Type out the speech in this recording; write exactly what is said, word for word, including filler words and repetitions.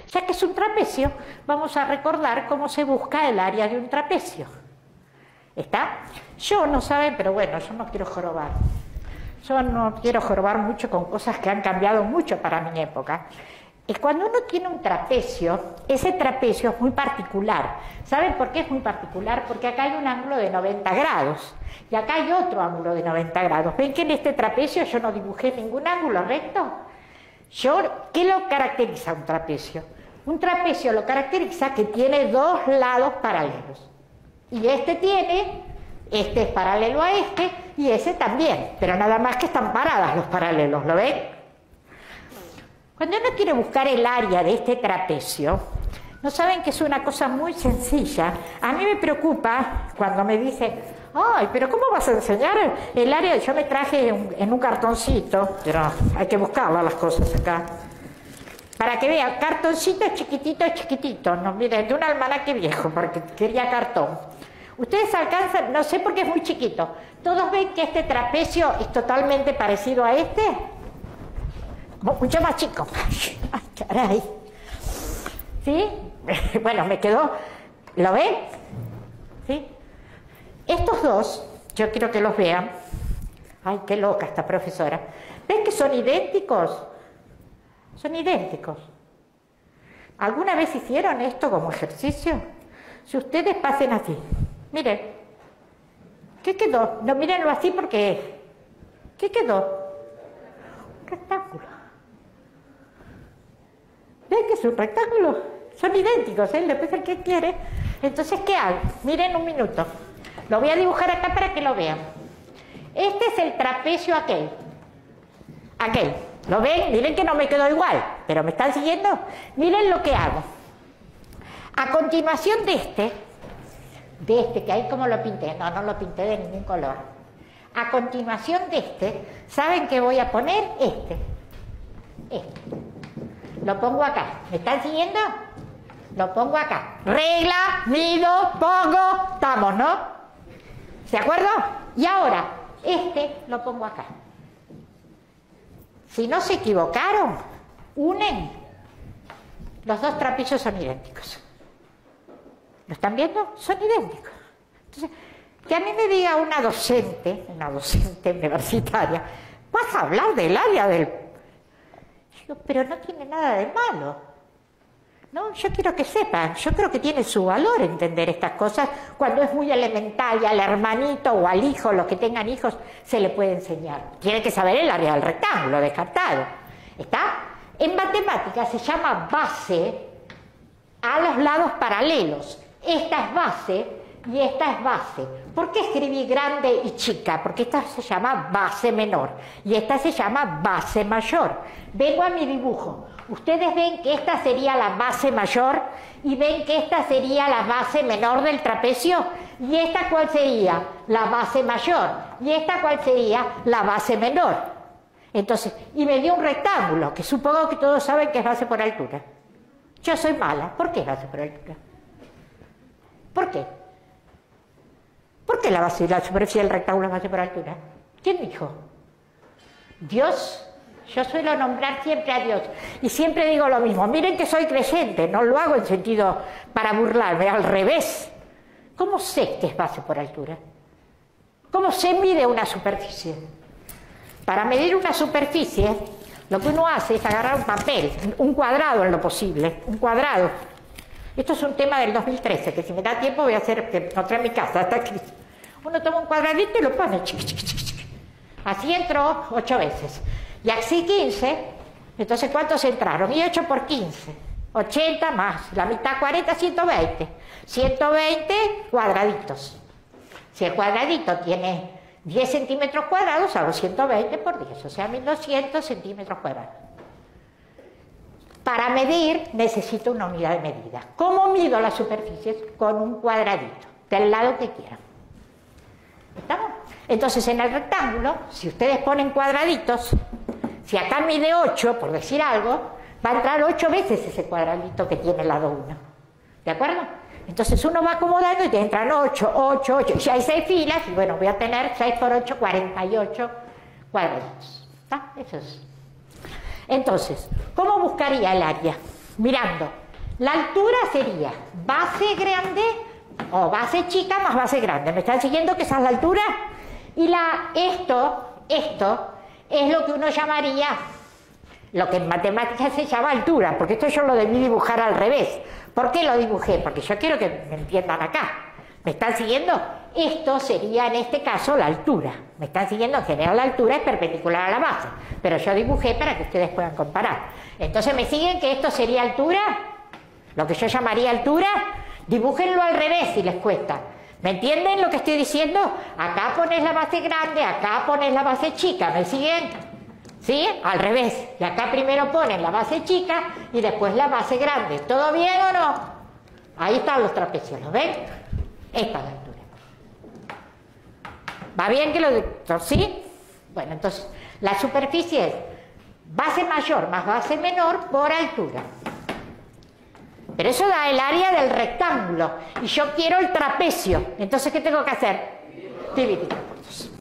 Ya que es un trapecio, vamos a recordar cómo se busca el área de un trapecio. ¿Está? Yo, no saben, pero bueno, yo no quiero jorobar. Yo no quiero jorobar mucho con cosas que han cambiado mucho para mi época. Y cuando uno tiene un trapecio, ese trapecio es muy particular. ¿Saben por qué es muy particular? Porque acá hay un ángulo de noventa grados y acá hay otro ángulo de noventa grados. ¿Ven que en este trapecio yo no dibujé ningún ángulo recto? Yo, ¿qué lo caracteriza un trapecio? Un trapecio lo caracteriza que tiene dos lados paralelos. Y este tiene, este es paralelo a este y ese también, pero nada más que están paradas los paralelos, ¿lo ven? Cuando uno quiere buscar el área de este trapecio, no saben que es una cosa muy sencilla. A mí me preocupa cuando me dicen, ay, pero ¿cómo vas a enseñar el área? Yo me traje un, en un cartoncito, pero hay que buscarlas las cosas acá. Para que vean, cartoncito chiquitito, chiquitito. No, miren, de un almanaque viejo, porque quería cartón. Ustedes alcanzan, no sé por qué es muy chiquito. ¿Todos ven que este trapecio es totalmente parecido a este? Mucho más chico. Ay, caray. ¿Sí? Bueno, me quedó. ¿Lo ven? ¿Sí? Estos dos, yo quiero que los vean. Ay, qué loca esta profesora. ¿Ven que son idénticos? Son idénticos. ¿Alguna vez hicieron esto como ejercicio? Si ustedes pasen así. Miren. ¿Qué quedó? No, mírenlo así porque... ¿Qué quedó? Un rectángulo. ¿Ven que es un rectángulo? Son idénticos, ¿eh? Después el que quiere. Entonces, ¿qué hago? Miren un minuto. Lo voy a dibujar acá para que lo vean. Este es el trapecio aquel. Aquel. ¿Lo ven? Miren que no me quedó igual. ¿Pero me están siguiendo? Miren lo que hago. A continuación de este, de este, que ahí como lo pinté. No, no lo pinté de ningún color. A continuación de este, ¿saben qué voy a poner? Este. Este. Lo pongo acá. ¿Me están siguiendo? Lo pongo acá. Regla, mido, pongo, estamos, ¿no? ¿De acuerdo? Y ahora, este lo pongo acá. Si no se equivocaron, unen. Los dos trapecios son idénticos. ¿Lo están viendo? Son idénticos. Entonces, que a mí me diga una docente, una docente universitaria, vas a hablar del área del... Digo, pero no tiene nada de malo. No, yo quiero que sepan, yo creo que tiene su valor entender estas cosas cuando es muy elemental y al hermanito o al hijo, los que tengan hijos, se le puede enseñar. Tiene que saber el área del rectángulo, descartado. ¿Está? En matemáticas se llama base a los lados paralelos. Esta es base y esta es base. ¿Por qué escribí grande y chica? Porque esta se llama base menor y esta se llama base mayor. Vengo a mi dibujo. Ustedes ven que esta sería la base mayor y ven que esta sería la base menor del trapecio. ¿Y esta cuál sería? La base mayor. ¿Y esta cuál sería? La base menor. Entonces, y me dio un rectángulo, que supongo que todos saben que es base por altura. Yo soy mala. ¿Por qué es base por altura? ¿Por qué? ¿Por qué la base, la superficie del rectángulo es base por altura? ¿Quién dijo? ¿Dios? Yo suelo nombrar siempre a Dios y siempre digo lo mismo. Miren que soy creyente, no lo hago en sentido para burlarme, al revés. ¿Cómo sé que es base por altura? ¿Cómo se mide una superficie? Para medir una superficie, lo que uno hace es agarrar un papel, un cuadrado en lo posible, un cuadrado. Esto es un tema del dos mil trece, que si me da tiempo voy a hacer, que encontré en mi casa, está aquí. Uno toma un cuadradito y lo pone, chiqui, chiqui, chiqui, chiqui. Así entró ocho veces. Y así quince, entonces ¿cuántos entraron? Y ocho por quince, ochenta más, la mitad cuarenta, ciento veinte. ciento veinte cuadraditos. Si el cuadradito tiene diez centímetros cuadrados, hago ciento veinte por diez, o sea, mil doscientos centímetros cuadrados. Para medir necesito una unidad de medida. ¿Cómo mido las superficies? Con un cuadradito, del lado que quieran. ¿Estamos? Entonces, en el rectángulo, si ustedes ponen cuadraditos, si acá mide ocho, por decir algo, va a entrar ocho veces ese cuadradito que tiene el lado uno. ¿De acuerdo? Entonces uno va acomodando y te entran ocho, ocho, ocho. Y hay seis filas, y bueno, voy a tener seis por ocho, cuarenta y ocho cuadraditos. ¿Está? Eso es. Entonces, ¿cómo buscaría el área? mirando. La altura sería base grande o base chica más base grande. ¿Me están siguiendo que esa es la altura? Y la, esto, esto es lo que uno llamaría, lo que en matemáticas se llama altura, porque esto yo lo debí dibujar al revés. ¿Por qué lo dibujé? Porque yo quiero que me entiendan acá. ¿Me están siguiendo? Esto sería en este caso la altura. ¿Me están siguiendo? En general la altura es perpendicular a la base, pero yo dibujé para que ustedes puedan comparar. Entonces, ¿me siguen que esto sería altura? Lo que yo llamaría altura, dibújenlo al revés si les cuesta. ¿Me entienden lo que estoy diciendo? Acá pones la base grande, acá pones la base chica. ¿Me siguen? ¿Sí? Al revés. Y acá primero ponen la base chica y después la base grande. ¿Todo bien o no? Ahí están los trapecios, ¿los ven? Esta es la altura. ¿Va bien que lo... ¿Sí? Bueno, entonces, la superficie es base mayor más base menor por altura. Pero eso da el área del rectángulo. Y yo quiero el trapecio. Entonces, ¿qué tengo que hacer? Dividirlo por dos.